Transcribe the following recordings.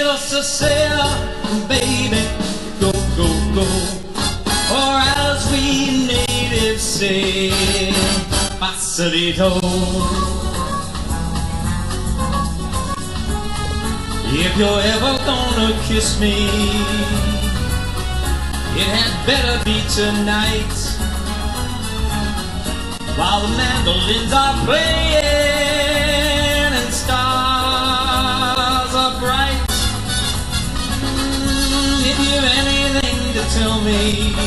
to sail, baby, go, go, go. Or as we natives say, passerito. If you're ever gonna kiss me, it had better be tonight, while the mandolins are playing and stars are bright. If you've anything to tell me,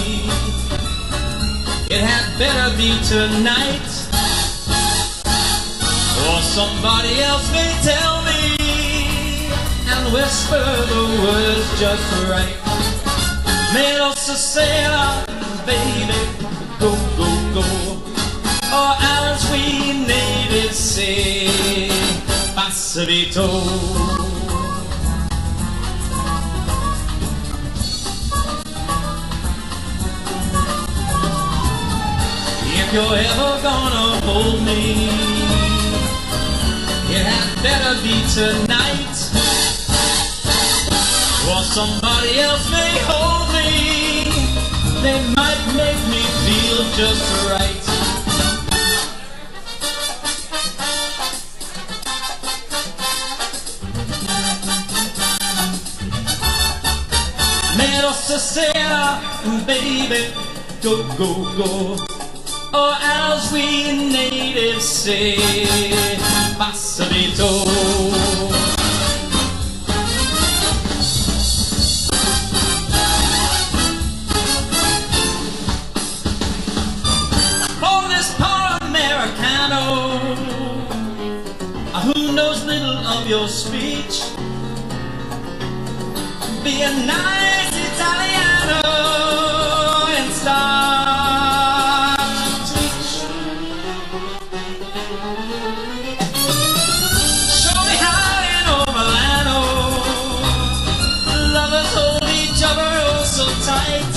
it had better be tonight, or somebody else may tell me and whisper the words just right. Menos to sailor, baby, go, go, go. Or as we natives say, passerito. If you're ever gonna hold me, it had better be tonight, or somebody else may hold me. They might make me feel just right. Menos to sailor, baby, go, go, go. Or as we natives say, passerito. Who knows little of your speech? Be a nice Italiano and start to teach. Show me how in Milano lovers hold each other oh so tight.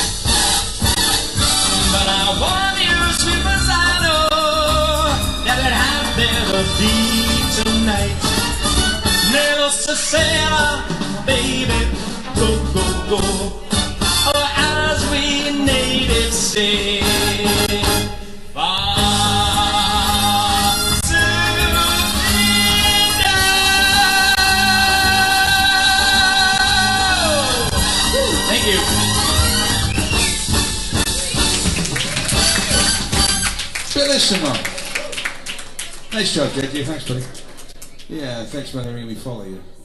But I want you, sweet Rosano, that it had better be tonight. Menos to sailor, baby, go, go, go. Or as we natives say, thank you. Bellissimo. Nice job, JJ. Thanks, buddy. Yeah, thanks for letting me follow you.